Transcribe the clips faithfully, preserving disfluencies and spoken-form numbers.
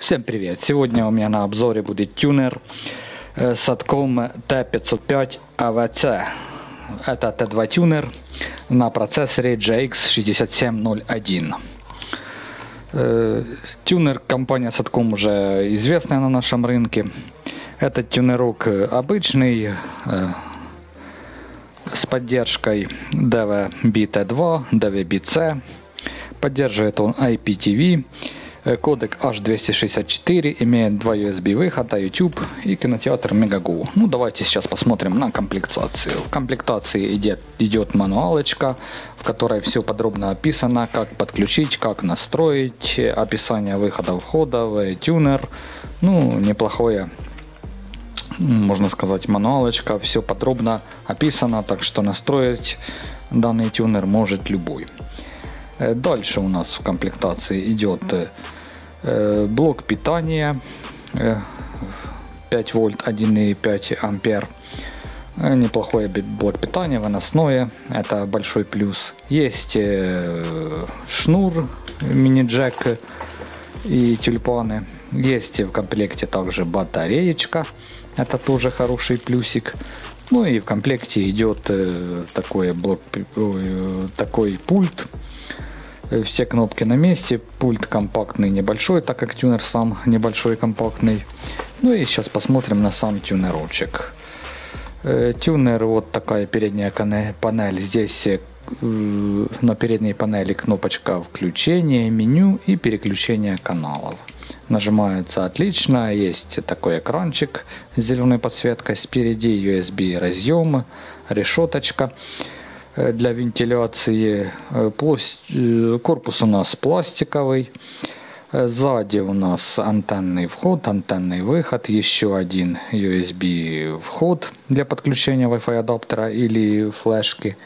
Всем привет! Сегодня у меня на обзоре будет тюнер Satcom Т пятьсот пять А В Ц. Это Т два тюнер на процессоре джей икс шестьдесят семь ноль один. Тюнер компания Satcom уже известная на нашем рынке. Этот тюнерок обычный, с поддержкой ди ви би Т два, ди ви би Ц. Поддерживает он ай пи ти ви. Кодек эйч двести шестьдесят четыре, имеет два ю эс би выхода, YouTube и кинотеатр Мегаго. Ну, давайте сейчас посмотрим на комплектацию. В комплектации идет, идет мануалочка, в которой все подробно описано, как подключить, как настроить, описание выхода-входа, тюнер. Ну, неплохое, можно сказать, мануалочка, все подробно описано, так что настроить данный тюнер может любой. Дальше у нас в комплектации идет э, блок питания э, пять вольт, один и пять ампер. Э, неплохой блок питания, выносное, это большой плюс. Есть э, шнур, мини-джек и тюльпаны. Есть в комплекте также батареечка, это тоже хороший плюсик. Ну и в комплекте идет э, такой блок, э, такой пульт. Все кнопки на месте, пульт компактный, небольшой, так как тюнер сам небольшой и компактный. Ну и сейчас посмотрим на сам тюнерочек. Тюнер, вот такая передняя панель. Здесь на передней панели кнопочка включения, меню и переключения каналов. Нажимается отлично, есть такой экранчик с зеленой подсветкой, спереди ю эс би разъем, решеточка для вентиляции. Корпус у нас пластиковый. Сзади у нас антенный вход, антенный выход, еще один ю эс би вход для подключения Wi-Fi адаптера или флешки.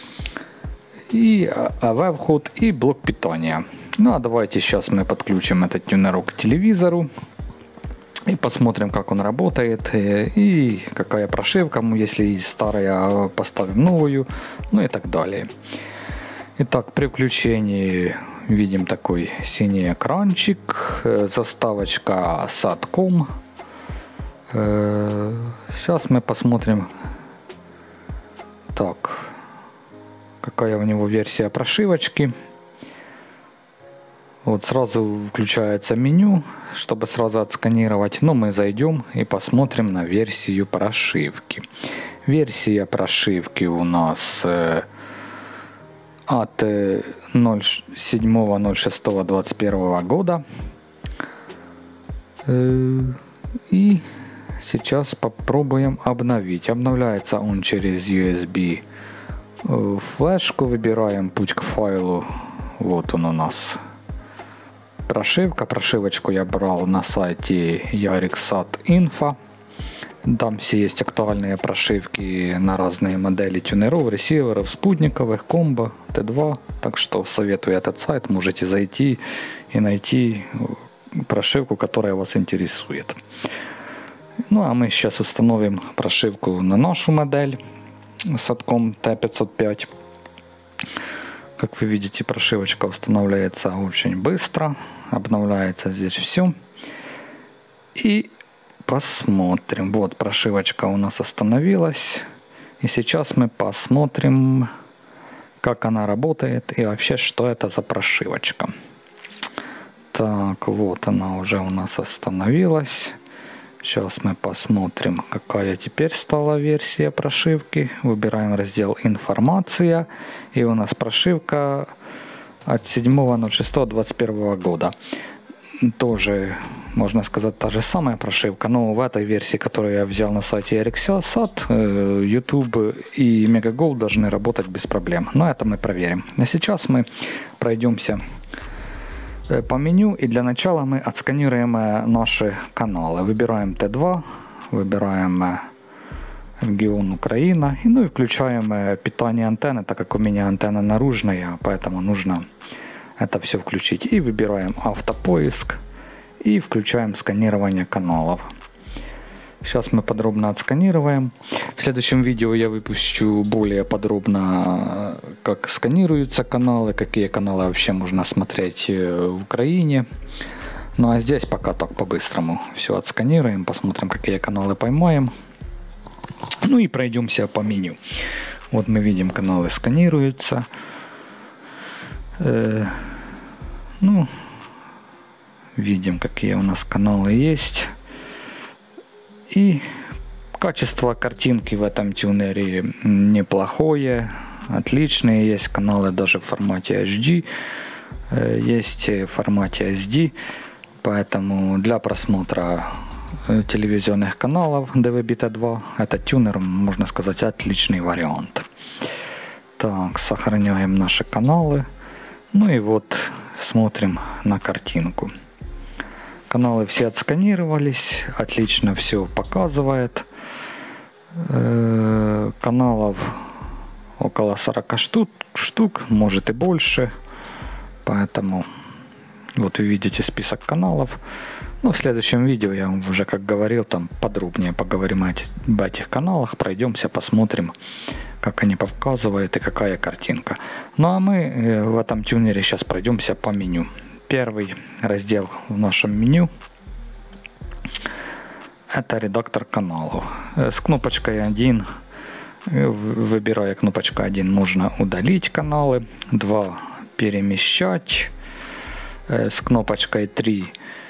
И эй ви вход и блок питания. Ну а давайте сейчас мы подключим этот тюнерок к телевизору и посмотрим, как он работает и какая прошивка, если старая, поставим новую, ну и так далее. Итак, при включении видим такой синий экранчик, заставочка Satcom. Сейчас мы посмотрим, так, какая у него версия прошивочки. Вот сразу включается меню, чтобы сразу отсканировать. Но мы зайдем и посмотрим на версию прошивки. Версия прошивки у нас э, от седьмого ноль шестого двадцать первого года. Э, и сейчас попробуем обновить. Обновляется он через ю эс би флешку. Выбираем путь к файлу. Вот он у нас. Прошивка. Прошивочку я брал на сайте Яриксат Инфо. Там все есть актуальные прошивки на разные модели тюнеров, ресиверов, спутниковых, комбо, Т два. Так что советую этот сайт. Можете зайти и найти прошивку, которая вас интересует. Ну а мы сейчас установим прошивку на нашу модель Satcom Т пятьсот пять. Как вы видите, прошивочка устанавливается очень быстро. Обновляется здесь все. И посмотрим. Вот прошивочка у нас остановилась. И сейчас мы посмотрим, как она работает и вообще, что это за прошивочка. Так, вот она уже у нас остановилась. Сейчас мы посмотрим, какая теперь стала версия прошивки. Выбираем раздел «Информация». И у нас прошивка от седьмого ноль шестого двадцать первого года. Тоже, можно сказать, та же самая прошивка. Но в этой версии, которую я взял на сайте Яриксат, YouTube и Мегаго должны работать без проблем. Но это мы проверим. А сейчас мы пройдемся по меню, и для начала мы отсканируем наши каналы. Выбираем Т два, выбираем регион Украина, и, ну и включаем питание антенны, так как у меня антенна наружная, поэтому нужно это все включить. И выбираем автопоиск и включаем сканирование каналов. Сейчас мы подробно отсканируем. В следующем видео я выпущу более подробно, как сканируются каналы, какие каналы вообще можно смотреть в Украине. Ну а здесь пока так по-быстрому все отсканируем, посмотрим, какие каналы поймаем. Ну и пройдемся по меню. Вот мы видим, каналы сканируются. Э, ну, видим, какие у нас каналы есть. И качество картинки в этом тюнере неплохое, отличные. Есть каналы даже в формате эйч ди, э, есть в формате эс ди. Поэтому для просмотра телевизионных каналов ди ви би ти два этот тюнер, можно сказать, отличный вариант. Так, сохраняем наши каналы. Ну и вот смотрим на картинку. Каналы все отсканировались, отлично все показывает. Э-э- каналов около сорока штук, штук, может и больше. Поэтому вот вы видите список каналов. Ну, в следующем видео я вам уже, как говорил, там подробнее поговорим об этих каналах, пройдемся, посмотрим, как они показывают и какая картинка. Ну а мы в этом тюнере сейчас пройдемся по меню. Первый раздел в нашем меню — это редактор каналов. С кнопочкой один, выбирая кнопочку один, можно удалить каналы, два — перемещать, с кнопочкой три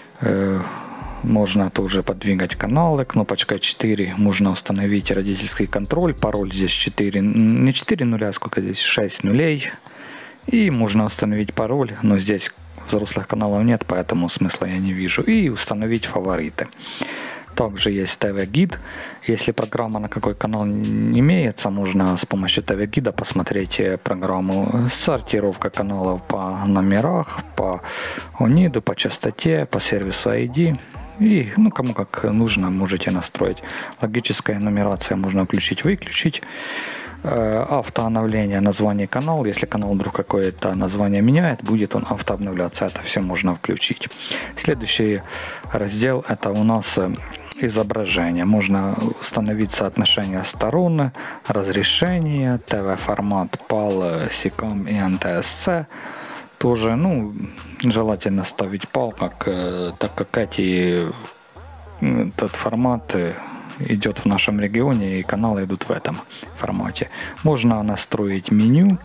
можно тоже подвигать каналы. Кнопочкой четыре можно установить родительский контроль. Пароль здесь четыре, не четыре нуля, а сколько здесь, шесть нулей. И можно установить пароль, но здесь взрослых каналов нет, поэтому смысла я не вижу. И установить фавориты. Также есть ти ви-гид. Если программа на какой канал имеется, можно с помощью ти ви-гида посмотреть программу сортировка каналов по номерах, по ониду, по частоте, по сервису ай ди. И ну, кому как нужно, можете настроить. Логическая нумерация можно включить-выключить. Автообновление названия канала. Если канал вдруг какое-то название меняет, будет он автообновляться. Это все можно включить. Следующий раздел — это у нас изображение. Можно установить соотношение сторон, разрешение, ти ви-формат пал, сикам и эн ти эс си. Тоже, ну, желательно ставить пал, как, так как эти, этот формат идет в нашем регионе, и каналы идут в этом формате. Можно настроить меню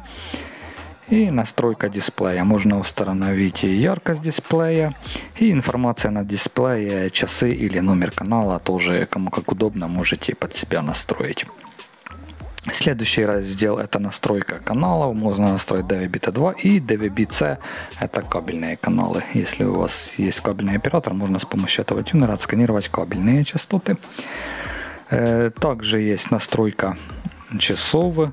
и настройка дисплея. Можно установить яркость дисплея и информация на дисплее, часы или номер канала. Тоже кому как удобно, можете под себя настроить. Следующий раздел — это настройка каналов. Можно настроить ди ви би ти два и ди ви би си. Это кабельные каналы. Если у вас есть кабельный оператор, можно с помощью этого тюнера отсканировать кабельные частоты. Также есть настройка часов,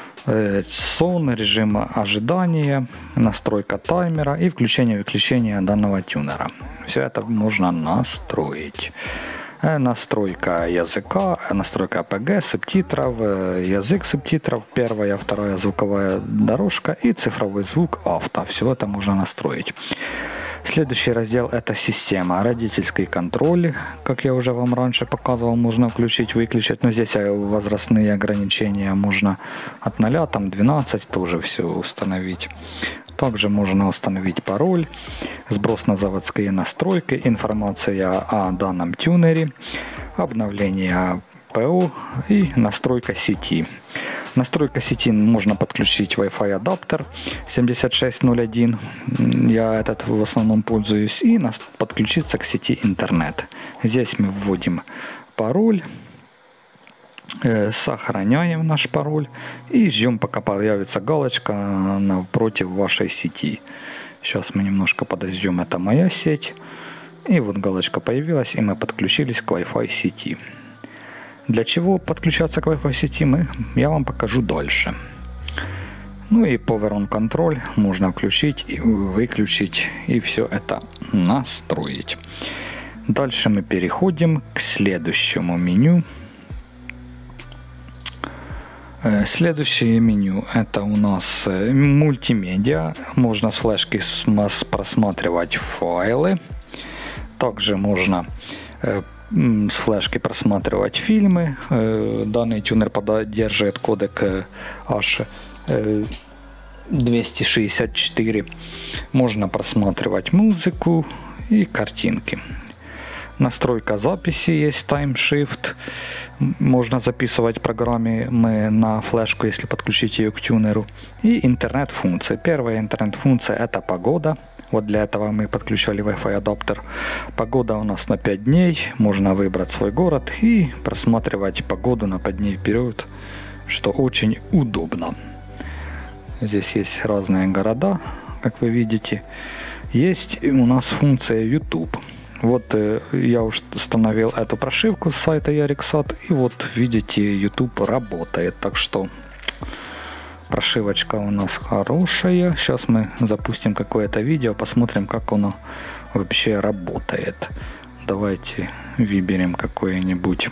сон, режима ожидания, настройка таймера и включение-выключение данного тюнера. Все это можно настроить. Настройка языка, настройка эй пи джи, субтитров, язык субтитров, первая, вторая звуковая дорожка и цифровой звук авто. Все это можно настроить. Следующий раздел — это система. Родительский контроль, как я уже вам раньше показывал, можно включить, выключить. Но здесь возрастные ограничения, можно от нуля, там двенадцать, тоже все установить. Также можно установить пароль, сброс на заводские настройки, информация о данном тюнере, обновление ПО и настройка сети. Настройка сети: можно подключить Wi-Fi адаптер семьдесят шесть ноль один, я этот в основном пользуюсь, и подключиться к сети интернет. Здесь мы вводим пароль, сохраняем наш пароль и ждем, пока появится галочка напротив вашей сети. Сейчас мы немножко подождем, это моя сеть. И вот галочка появилась, и мы подключились к Wi-Fi сети. Для чего подключаться к Wi-Fi сети, мы, я вам покажу дальше. Ну и Power On Control можно включить и выключить, и все это настроить. Дальше мы переходим к следующему меню. Следующее меню — это у нас мультимедиа. Можно с флешки просматривать файлы. Также можно с флешки просматривать фильмы. Данный тюнер поддерживает кодек эйч двести шестьдесят четыре. Можно просматривать музыку и картинки. Настройка записи есть, Time Shift. Можно записывать программы на флешку, если подключить ее к тюнеру. И интернет-функции. Первая интернет-функция — это погода. Вот для этого мы подключали Wi-Fi адаптер. Погода у нас на пять дней. Можно выбрать свой город и просматривать погоду на пять дней вперед, что очень удобно. Здесь есть разные города, как вы видите. Есть у нас функция YouTube. Вот э, я установил эту прошивку с сайта Яриксат, и вот видите, YouTube работает. Так что прошивочка у нас хорошая. Сейчас мы запустим какое-то видео, посмотрим, как оно вообще работает. Давайте выберем какой-нибудь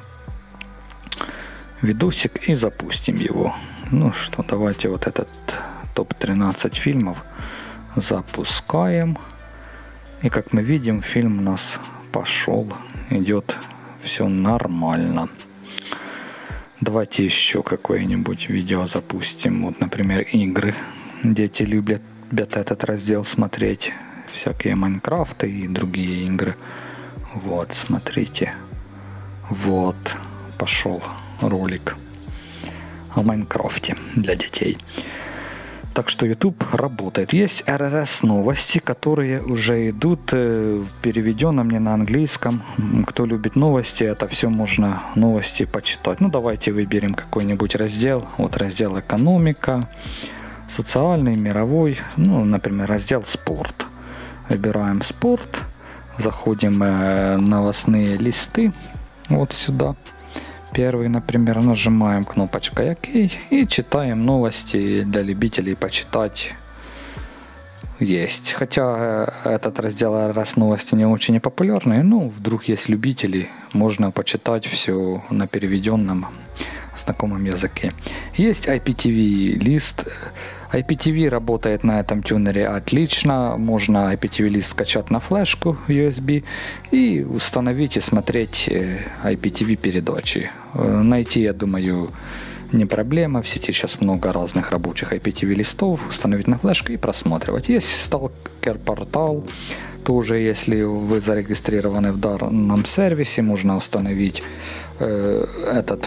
видосик и запустим его. Ну что, давайте вот этот топ тринадцать фильмов запускаем. И как мы видим, фильм у нас пошел, идет все нормально. Давайте еще какое-нибудь видео запустим. Вот, например, игры. Дети любят, любят этот раздел смотреть. Всякие Майнкрафты и другие игры. Вот, смотрите. Вот, пошел ролик о Майнкрафте для детей. Так что YouTube работает. Есть эр эр эс новости, которые уже идут в переведенном не на английском. Кто любит новости, это все можно новости почитать. Ну давайте выберем какой-нибудь раздел. Вот раздел экономика, социальный, мировой. Ну, например, раздел спорт. Выбираем спорт. Заходим в новостные листы. Вот сюда. Первый, например, нажимаем кнопочкой ОК и читаем новости для любителей почитать. Есть. Хотя этот раздел эр эр эс новости не очень популярный, но вдруг есть любители, можно почитать все на переведенном знакомом языке. Есть ай пи ти ви лист. ай пи ти ви работает на этом тюнере отлично. Можно ай пи ти ви лист скачать на флешку ю эс би и установить и смотреть ай пи ти ви передачи. Найти, я думаю, не проблема. В сети сейчас много разных рабочих ай пи ти ви листов. Установить на флешку и просматривать. Есть Stalker портал. Тоже, если вы зарегистрированы в данном сервисе, можно установить э, этот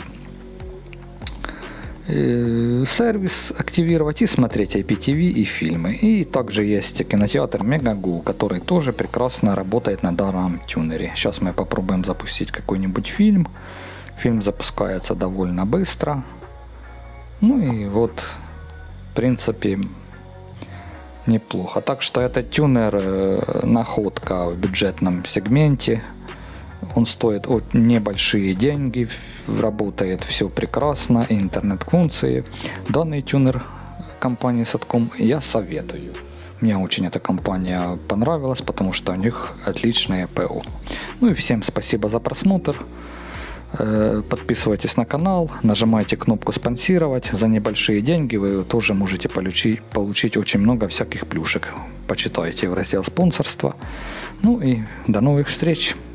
сервис, активировать и смотреть ай пи ти ви и фильмы. И также есть кинотеатр Мегагу, который тоже прекрасно работает на данном тюнере. Сейчас мы попробуем запустить какой-нибудь фильм. Фильм запускается довольно быстро. Ну и вот, в принципе, неплохо. Так что этот тюнер находка в бюджетном сегменте. Он стоит от небольшие деньги, работает все прекрасно, интернет-функции. Данный тюнер компании Satcom я советую. Мне очень эта компания понравилась, потому что у них отличное ПО. Ну и всем спасибо за просмотр. Подписывайтесь на канал, нажимайте кнопку спонсировать. За небольшие деньги вы тоже можете получить, получить очень много всяких плюшек. Почитайте в раздел спонсорства. Ну и до новых встреч!